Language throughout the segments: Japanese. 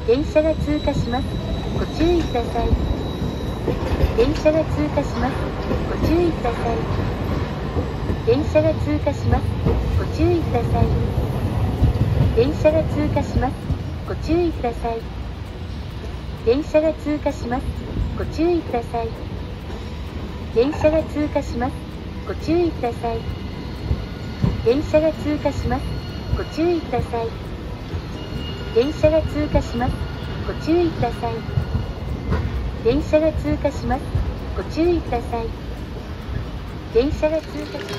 電車が通過します。ご注意ください。電車が通過します。ご注意ください。電車が通過します。ご注意ください。電車が通過します。ご注意ください。電車が通過します。ご注意ください。電車が通過します。ご注意ください。電車が通過します。ご注意ください。電車が通過します。ご注意ください。電車が通過します。ご注意ください。電車が通過します。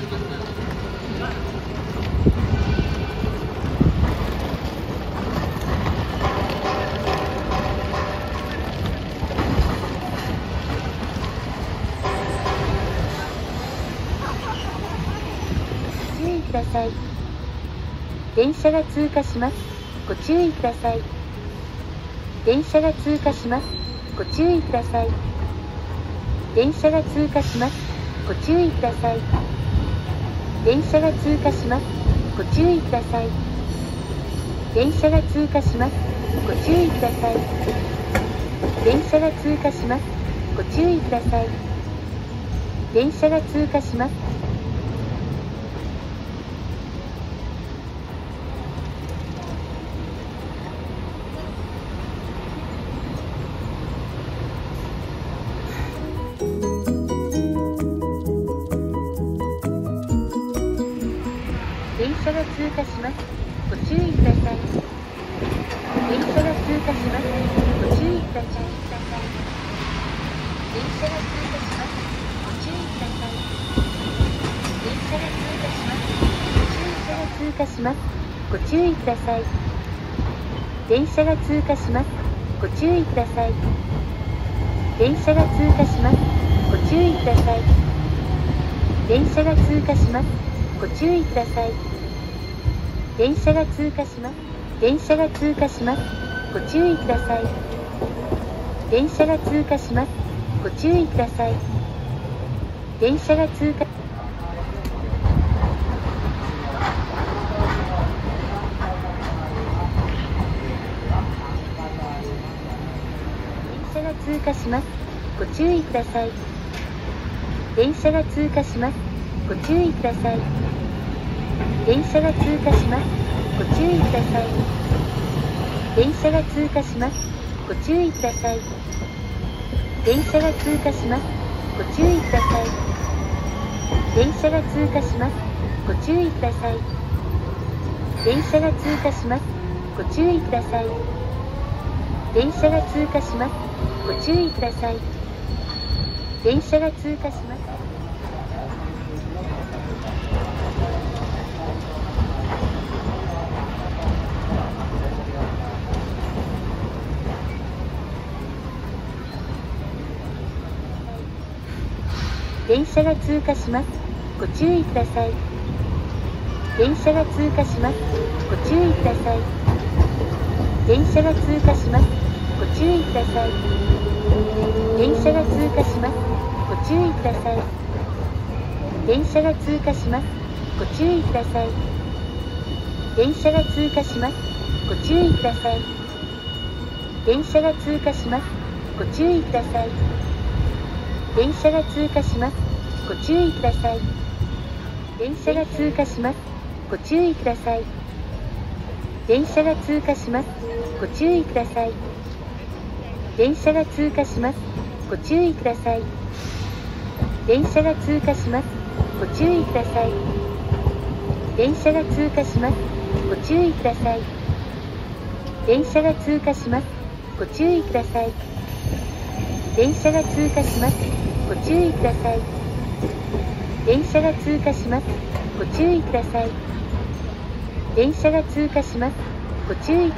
ご注意ください。電車が通過します。ご注意ください。電車が通過します。ご注意ください。電車が通過します。ご注意ください。電車が通過します。ご注意ください。電車が通過します。ご注意ください。電車が通過します。ご注意ください。電車が通過します。電車が通過します。ご注意ください。電車が通過します。ご注意ください。電車が通過します。ご注意ください。電車が通過します。電車が通過します。ご注意ください。電車が通過します。ご注意ください。電車が通過します。ご注意ください。電車が通過します。ご注意ください。電車が通過します。電車が通過します。ご注意ください。電車が通過します。ご注意ください。電車が通過。電車が通過します。ご注意ください。電車が通過します。ご注意ください。電車が通過します。ご注意ください。電車が通過します。ご注意ください。電車が通過します。ご注意ください。電車が通過します。ご注意ください。電車が通過します。ご注意ください。電車が通過します。ご注意ください。電車が通過します。電車が通過します。ご注意ください。電車が通過します。ご注意ください。電車が通過します。ご注意ください。電車が通過します。ご注意ください。電車が通過します。ご注意ください。電車が通過します。ご注意ください。電車が通過します。ご注意ください。電車が通過します。ご注意ください。電車が通過します。ご注意ください。電車が通過します。ご注意ください。電車が通過します。ご注意ください。電車が通過します。ご注意ください。電車が通過します。ご注意ください。電車が通過します。ご注意ください。電車が通過します。ご注意ください。電車が通過します。ご注意ください。電車が通過します。ご注意。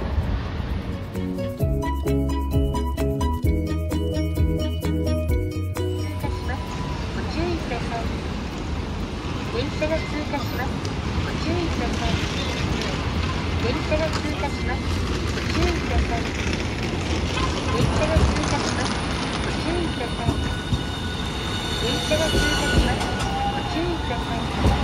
電車が通過します。ご注意ください。電車が通過します。ご注意ください。電車が通過します。ご注意ください。電車が通過します。ご注意ください。